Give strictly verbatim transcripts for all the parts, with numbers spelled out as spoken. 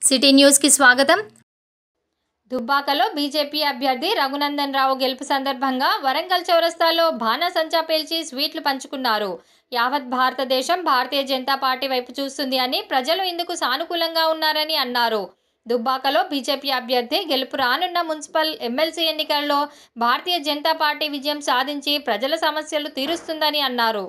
City news కి స్వాగతం। దుబ్బాకలో బీజేపీ అభ్యర్థి రఘునందన్ రావు గెలుపు సందర్భంగా వరంగల్ చౌరస్తాలో బాణసంచా పేల్చి స్వీట్లు పంచుకున్నారు। యావత్ భారతదేశం భారతీయ జనతా పార్టీ వైపు చూస్తుంది అని, ప్రజలు ఇందుకు సానుకూలంగా ఉన్నారని అన్నారు। దుబ్బాకలో బీజేపీ అభ్యర్థి గెలుపు రానున్న మున్సిపల్ ఎమ్మెల్సీ ఎన్నికల్లో భారతీయ జనతా పార్టీ విజయం సాధించి ప్రజల సమస్యలు తీరుస్తుందని అన్నారు।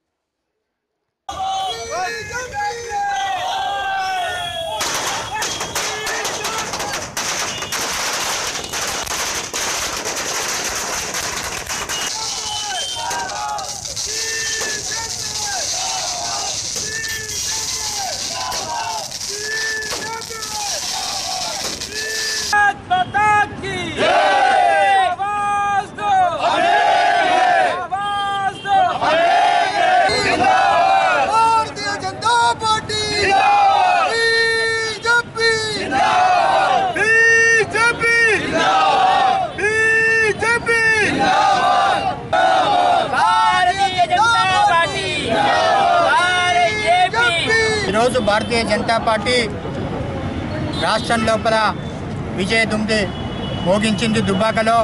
ఈరోజు భారతీయ జనతా పార్టీ రాష్ట్రం లోపల విజయ దుమ్ది మోగించింది। దుబ్బాకలో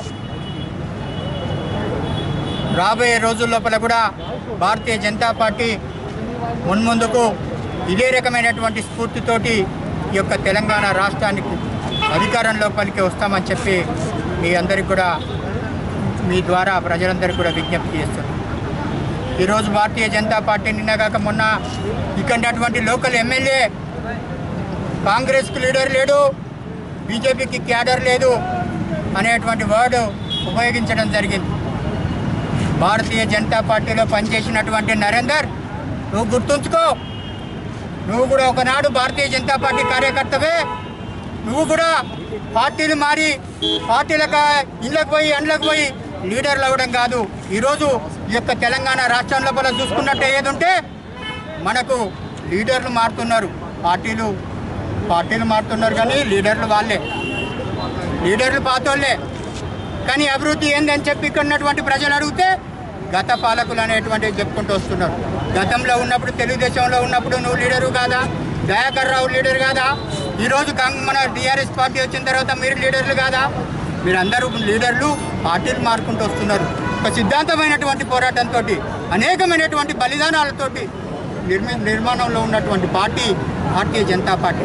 రాబోయే రోజుల లోపల కూడా భారతీయ జనతా పార్టీ మున్ముందుకు ఇదే రకమైనటువంటి స్ఫూర్తితోటి ఈ యొక్క తెలంగాణ రాష్ట్రానికి అధికారం లోపలికి వస్తామని చెప్పి మీ అందరికీ కూడా మీ ద్వారా ప్రజలందరికీ కూడా విజ్ఞప్తి చేస్తున్నాం। ఈరోజు భారతీయ జనతా పార్టీ నిన్నగాక మొన్న ఇక్కడ లోకల్ ఎమ్మెల్యే కాంగ్రెస్కి లీడర్ లేడు, బీజేపీకి క్యాడర్ లేదు అనేటువంటి వర్డ్ ఉపయోగించడం జరిగింది। భారతీయ జనతా పార్టీలో పనిచేసినటువంటి నరేందర్, నువ్వు గుర్తుంచుకో, నువ్వు కూడా ఒకనాడు భారతీయ జనతా పార్టీ కార్యకర్తవే। నువ్వు కూడా పార్టీలు మారి పార్టీలకు ఇళ్ళకు పోయి అండ్లకు పోయి లీడర్లు అవ్వడం కాదు। ఈరోజు ఈ యొక్క తెలంగాణ రాష్ట్రం లోపల చూసుకున్నట్టు ఏదుంటే మనకు లీడర్లు మారుతున్నారు, పార్టీలు పార్టీలు మారుతున్నారు కానీ లీడర్లు వాళ్ళే, లీడర్లు పాతోళ్ళే। కానీ అభివృద్ధి ఏందని చెప్పి ఇక్కడ ఉన్నటువంటి ప్రజలు అడిగితే గత పాలకులు అనేటువంటివి చెప్పుకుంటూ వస్తున్నారు। గతంలో ఉన్నప్పుడు తెలుగుదేశంలో ఉన్నప్పుడు నువ్వు లీడరు కాదా, దయాకర్ రావు లీడర్ కాదా, ఈరోజు మన టీఆర్ఎస్ పార్టీ వచ్చిన తర్వాత మీరు లీడర్లు కాదా? మీరందరూ లీడర్లు పార్టీలు మారుకుంటూ వస్తున్నారు। ఒక సిద్ధాంతమైనటువంటి పోరాటంతో అనేకమైనటువంటి బలిదానాలతోటి నిర్మి నిర్మాణంలో ఉన్నటువంటి party Bharatiya Janata Party.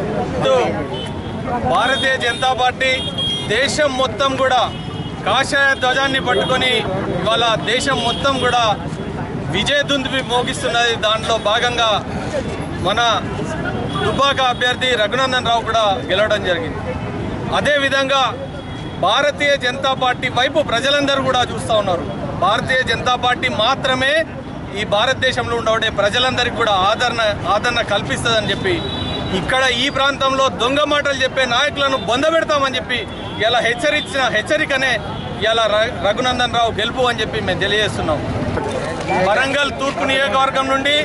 Bharatiya Janata Party దేశం మొత్తం కూడా కాషాయ ధ్వజాన్ని పట్టుకొని ఇవాళ దేశం మొత్తం కూడా విజయదుందుబి మోగిస్తున్నది। దాంట్లో భాగంగా మన దుబ్బాక అభ్యర్థి రఘునందన్ రావు కూడా గెలవడం జరిగింది। అదేవిధంగా భారతీయ జనతా పార్టీ వైపు ప్రజలందరూ కూడా చూస్తూ ఉన్నారు। భారతీయ జనతా పార్టీ మాత్రమే ఈ భారతదేశంలో ఉండే ప్రజలందరికీ కూడా ఆదరణ ఆదరణ కల్పిస్తుందని చెప్పి, ఇక్కడ ఈ ప్రాంతంలో దొంగ మాటలు చెప్పే నాయకులను బొందబెడతామని చెప్పి ఇలా హెచ్చరించిన హెచ్చరికనే ఇలా రఘునందన్ రావు గెలుపు అని చెప్పి మేము తెలియజేస్తున్నాం। వరంగల్ తూర్పు నియోజకవర్గం నుండి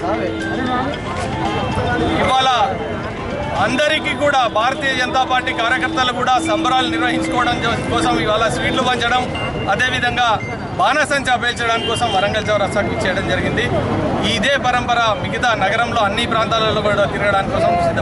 ఇవాళ అందరికీ కూడా భారతీయ జనతా పార్టీ కార్యకర్తలు కూడా సంబరాలు నిర్వహించుకోవడం కోసం ఇవాళ స్వీట్లు పంచడం, అదేవిధంగా బాణసంచా పేల్చడం కోసం వరంగల్ చౌరస్తాకు చేయడం జరిగింది। ఇదే పరంపర మిగతా నగరంలో అన్ని ప్రాంతాలలో కూడా తిరగడానికి కోసం